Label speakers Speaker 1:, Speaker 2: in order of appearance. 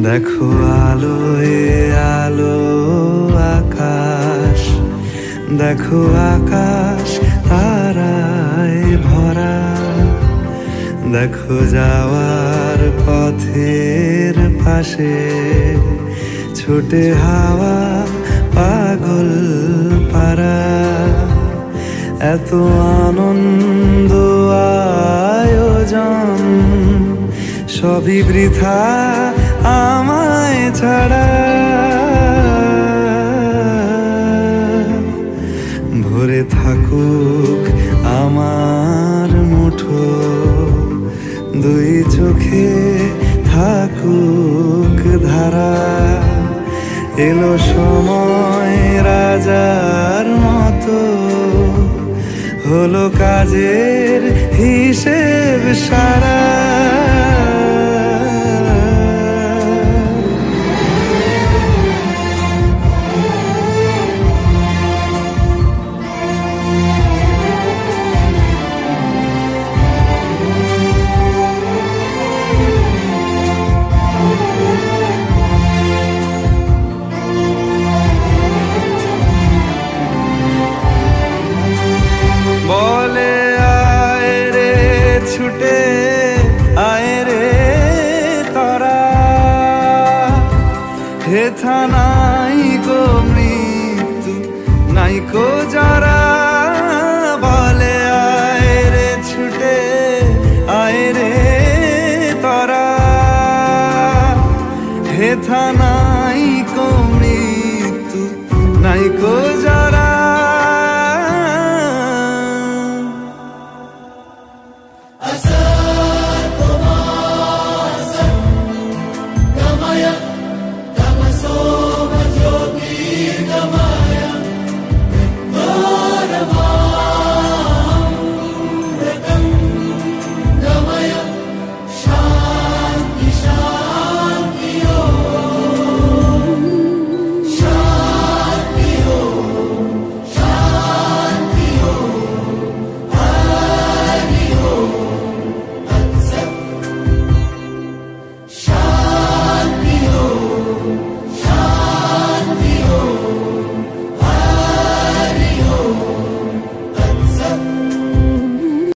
Speaker 1: দেখো আলোয় আলো আকাশ, দেখো আকাশ তারায় ভরা, দেখো যাওয়ার পথের পাশে ছোটে হাওয়া পাগল পারা। এত আনন্দ আয়োজন সবই বৃথা আমায় ছাড়া। ভরে থাকুক আমার মুঠো, দুই চোখে থাকুক ধারা। এলো সময় রাজার মতো, হলো কাজের হিসেব সারা। বলে আয় রে ছুটে আয় রে তোরা, হেথা নাই গো মৃত্যু নাই কো যারা। বলে আয় রে ছুটে আয় রে তোরা, হেথা